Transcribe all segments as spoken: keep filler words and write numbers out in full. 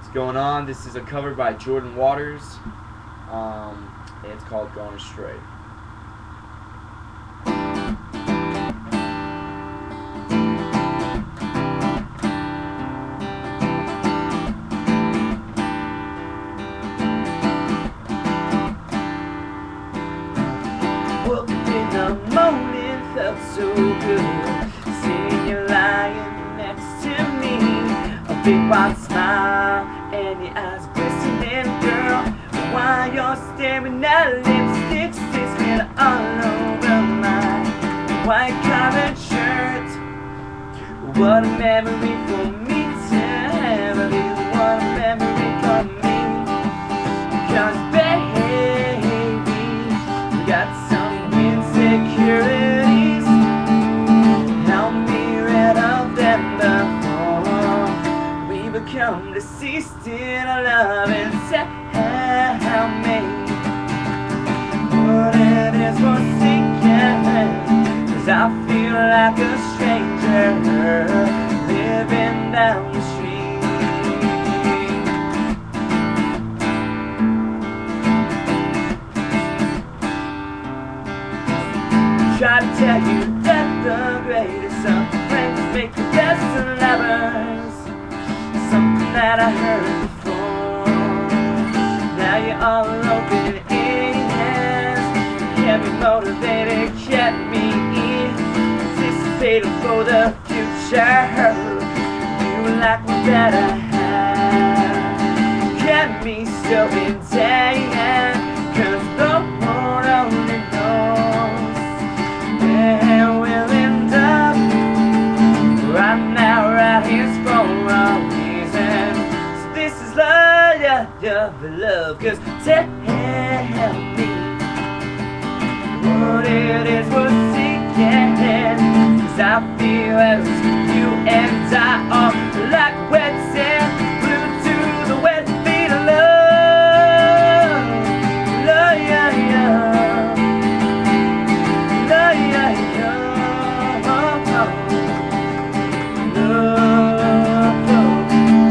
going on? This is a cover by Jordan Waters. Um, and it's called Gone Astray. Woke up in the morning, felt so good, seeing you lying next to me. A big wide smile and your eyes glistening, girl. While you're staring at lipstick sticking all over my white collared shirt. What a memory for me to have of you. What a memory for me. 'Cause baby, we got some insecurities. Help me rid of them before we become deceased in our love. And tell me what it is we're seeking, 'cause I feel like a stranger living down the street. Try to tell you that the greatest of friends make the best of lovers, something that I heard before. Now you're all open in hands, kept me motivated, kept me anticipating for the future. You were like my better half, kept me so intent, 'cause the Lord only knows where we'll end up. Right now, right here's for a reason. So this is love, love, love, love. 'Cause tell me what it is we're seeking, 'cause I feel as you and I are like wet sand, glued to the wet feet of love. Love, yeah, yeah. Love, yeah, yeah. Oh, oh. Love,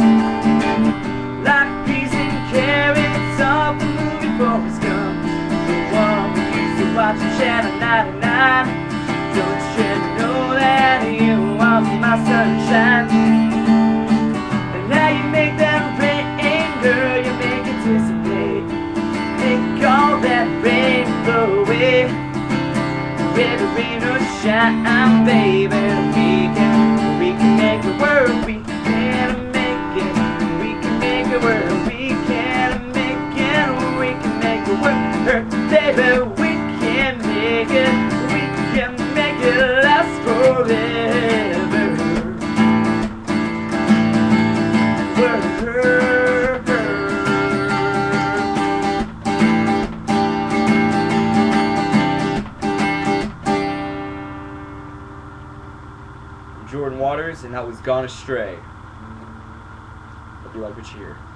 like peas and carrots off the movie Forrest Gump, the one we used to watch on Channel ninety-nine. Don't you know that you are my sunshine? And now you make that rain, girl, you make it dissipate. Make all that rain go away. Red rain or shine, baby, we can, we can make it work. We can make it, we can make it work. We can make it, we can make it work, baby. We can make it, we can make it last forever. Work. Jordan Waters, and that was Gone Astray. Hope you like what you hear.